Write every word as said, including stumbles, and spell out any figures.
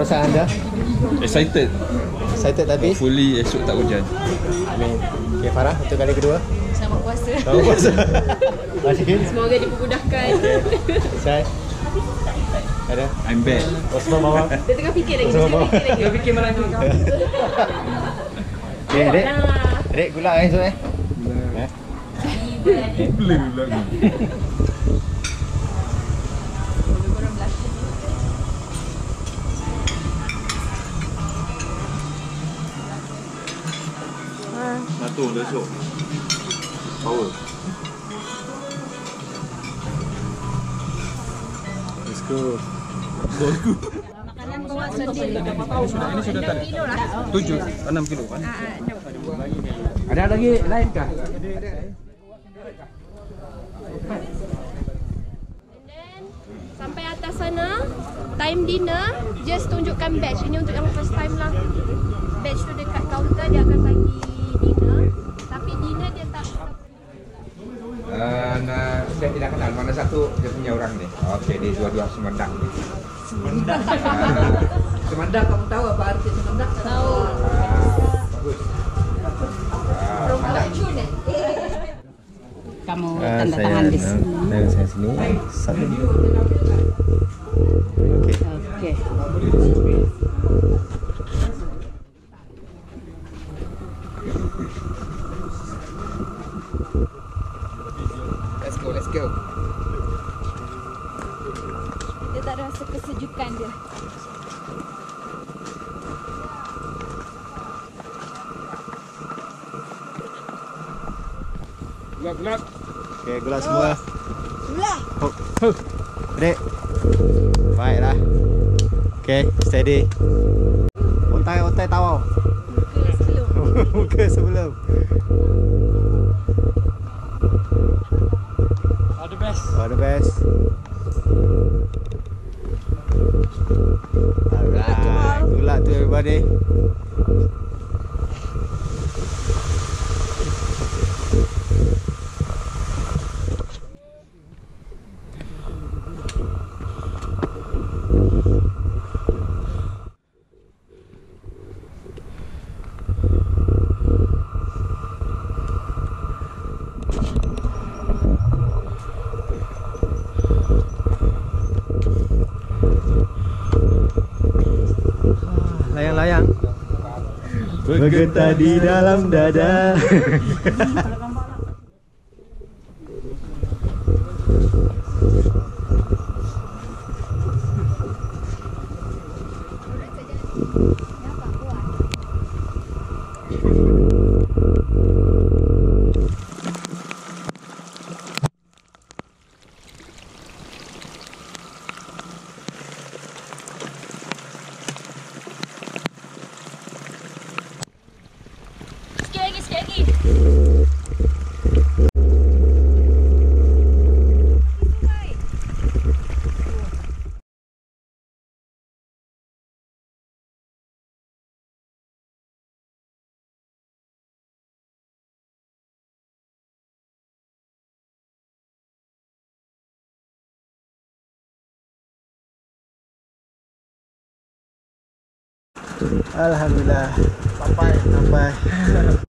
perasaan anda? Excited. Excited tapi? Hopefully esok tak hujan. Amin. Okay, Farah, untuk kali kedua? Selamat puasa. Selamat puasa. Masih? Semoga dipermudahkan. Saya? Ada? I'm bad. Osman Mawar? Dia tengah fikir lagi. Dia Osman tengah Mawar? fikir lagi. Kau fikir malam ni. Okay, Dek. Dek, gula eh esok eh? Gula. Eh? Gula gula. Satu dah esok. Power. Let's go. Bosku. Makanan bawa sendiri. Ini sudah tak kilo lah. tujuh, enam kilo kan? Ada lagi lain kah? Sampai atas sana, time dinner, just tunjukkan badge. Ini untuk yang first time lah. Badge tu dekat kaunter, dia akan bagi dinner. Tapi dinner dia tak... Uh, nah, saya tidak kenal mana satu dia punya orang ni. Okey, dia dua-dua Semendak ni. Semendak. Semendak, kamu tahu apa arti semendak? Tahu. Bagus. Kamu Ah, tanda saya, tangan di sini. Saya, saya sini. Satu. Okey. Okey. Let's go, let's go. Dia tak rasa kesejukan dia. Gelap-gelap. Okey, gula semua. Gula. Ho. Ho. Dek. Baiklah. Okey, steady. Otai, otai tawau. Muka sebelum. Muka sebelum. All the best. All the best. Alright. Good luck to everybody. Layang-layang bergetar di dalam dada. Sikit lagi, sikit lagi. Alhamdulillah sampai sampai